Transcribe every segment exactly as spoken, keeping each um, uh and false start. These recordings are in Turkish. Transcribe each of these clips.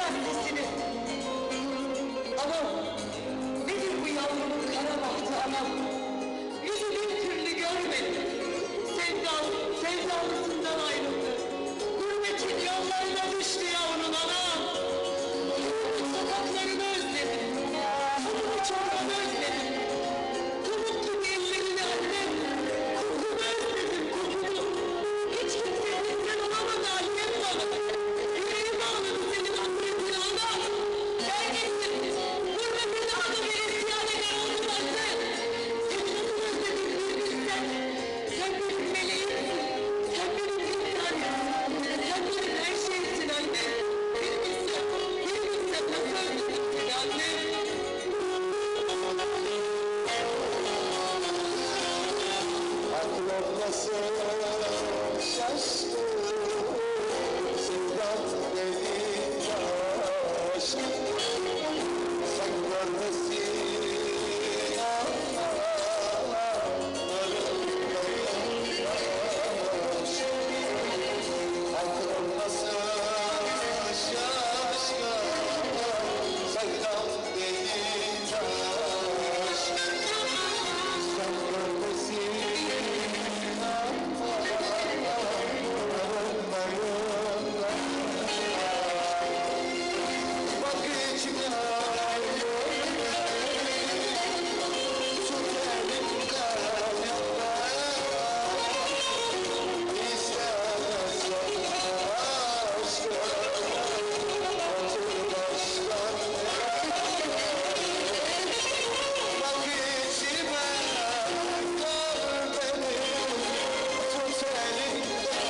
sesini. Anam, nedir bu yavrumun kara bahtı anam? Yüzü bir türlü görmedim. Sevdal, sevdalısından ayrıldı. Gurbetin yollarına düştü yavrun anam. Köyümün sokaklarını özledim. Hamuru çorbanı özledim. Pamuk gibi ellerini annem. Kokunu özledim, kokunu. Hiç kimse bizden olamadı annem bana. Yüreğim ağladı senin hasretine anam. Sen gittin. Gurbetin daha da bir isyan eder oldularsa. Senin adını özledim bir bilsen. Sen benim meleğimsin. Sen benim bir tanemsin. Sen benim her şeyimsin annem. Bir bilsen, bir bilsen nasıl özledim seni annem. Aklım nasıl şaştı, sevdan dediğin aşk. Sen görmesin aklım nasıl şaştı, sevdan dediğin aşk. Sen görmesin bak içime tut elimden istemezsen aşkı otur baştan bak içime kal beni tut elimden.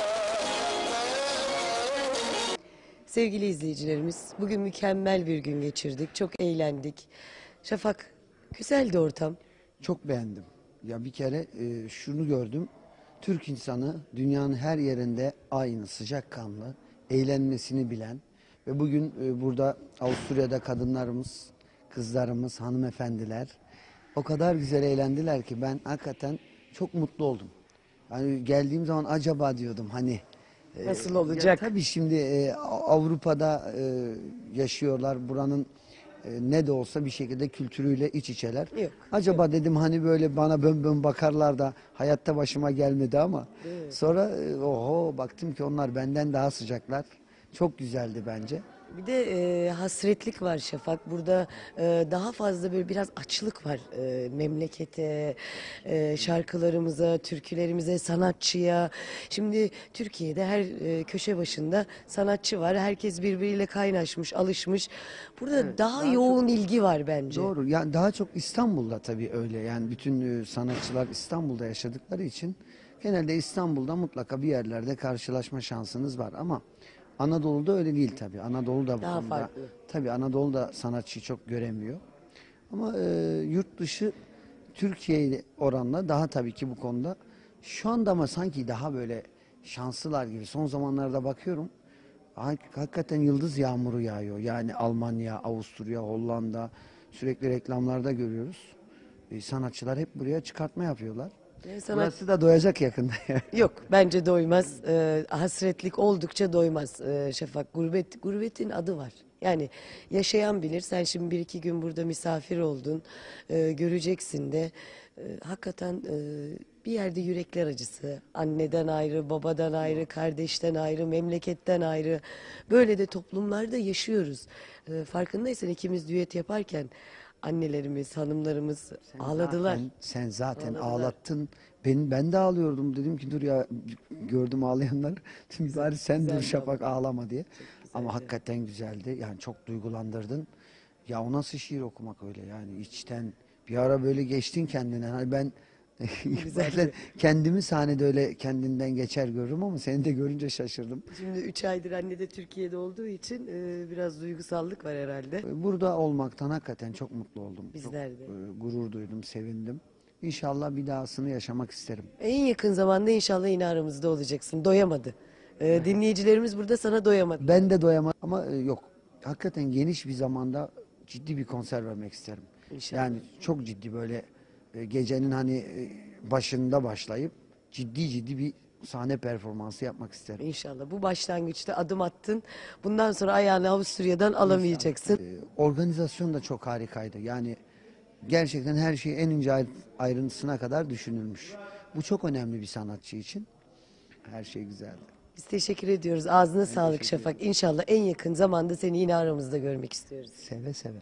Sevgili izleyicilerimiz, bugün mükemmel bir gün geçirdik. Çok eğlendik. Şafak, güzeldi ortam. Çok beğendim. Ya bir kere e, şunu gördüm. Türk insanı dünyanın her yerinde aynı sıcakkanlı, eğlenmesini bilen ve bugün e, burada Avusturya'da kadınlarımız, kızlarımız, hanımefendiler o kadar güzel eğlendiler ki ben hakikaten çok mutlu oldum. Yani geldiğim zaman acaba diyordum hani e, Nasıl ya olacak? tabii şimdi e, Avrupa'da e, yaşıyorlar. Buranın e, ne de olsa bir şekilde kültürüyle iç içeler. Yok, Acaba dedim hani böyle bana bön bön bakarlar da hayatta başıma gelmedi ama sonra e, oho baktım ki onlar benden daha sıcaklar. Çok güzeldi bence. Bir de e, hasretlik var Şafak. Burada e, daha fazla böyle biraz açlık var e, memlekete, e, şarkılarımıza, türkülerimize, sanatçıya. Şimdi Türkiye'de her e, köşe başında sanatçı var. Herkes birbiriyle kaynaşmış, alışmış. Burada daha, daha yoğun ilgi var bence. Doğru. Yani daha çok İstanbul'da tabii öyle. Yani bütün e, sanatçılar İstanbul'da yaşadıkları için genelde İstanbul'da mutlaka bir yerlerde karşılaşma şansınız var ama Anadolu'da öyle değil tabii. Anadolu'da bu Daha konuda farklı. tabii Anadolu'da sanatçıyı çok göremiyor. Ama e, yurt dışı Türkiye ile oranla daha tabii ki bu konuda şu anda ama sanki daha böyle şanslılar gibi. Son zamanlarda bakıyorum. Hak- Hakikaten yıldız yağmuru yağıyor. Yani Almanya, Avusturya, Hollanda sürekli reklamlarda görüyoruz. E, sanatçılar hep buraya çıkartma yapıyorlar. E, sanat- Burası da doyacak yakında. Yok, bence doymaz. Ee, hasretlik oldukça doymaz ee, Şafak. Gurbet, gurbetin adı var. Yani yaşayan bilir. Sen şimdi bir iki gün burada misafir oldun. Ee, göreceksin de. Ee, hakikaten e, bir yerde yürekler acısı. Anneden ayrı, babadan ayrı, kardeşten ayrı, memleketten ayrı. Böyle de toplumlarda yaşıyoruz. Ee, farkındaysan ikimiz düet yaparken annelerimiz, hanımlarımız ağladılar. Zaten, sen zaten Ağladılar. ağlattın. Ben, ben de ağlıyordum. Dedim ki dur ya gördüm ağlayanlar. Şimdi bari sen güzel dur bir Şafak ağlama diye. Ama güzeldi. hakikaten güzeldi. Yani çok duygulandırdın. Ya o nasıl şiir okumak öyle yani içten. Bir ara böyle geçtin kendine. Hani ben bazen kendimi sahnede öyle kendinden geçer görürüm ama seni de görünce şaşırdım. Şimdi üç aydır anne de Türkiye'de olduğu için e, biraz duygusallık var herhalde. Burada olmaktan hakikaten çok mutlu oldum. Bizler de. Çok, e, gurur duydum, sevindim. İnşallah bir dahasını yaşamak isterim. En yakın zamanda inşallah yine aramızda olacaksın. Doyamadı. E, dinleyicilerimiz burada sana doyamadı. Ben de doyamadım ama e, yok. Hakikaten geniş bir zamanda ciddi bir konser vermek isterim. İnşallah. Yani çok ciddi böyle e, gecenin hani e, başında başlayıp ciddi ciddi bir sahne performansı yapmak isterim. İnşallah. Bu başlangıçta adım attın. Bundan sonra ayağını Avusturya'dan alamayacaksın. Ee, organizasyon da çok harikaydı. Yani gerçekten her şey en ince ayr- ayrıntısına kadar düşünülmüş. Bu çok önemli bir sanatçı için. Her şey güzeldi. Biz teşekkür ediyoruz. Ağzına sağlık teşekkür Şafak. İnşallah en yakın zamanda seni yine aramızda görmek istiyoruz. Seve seve.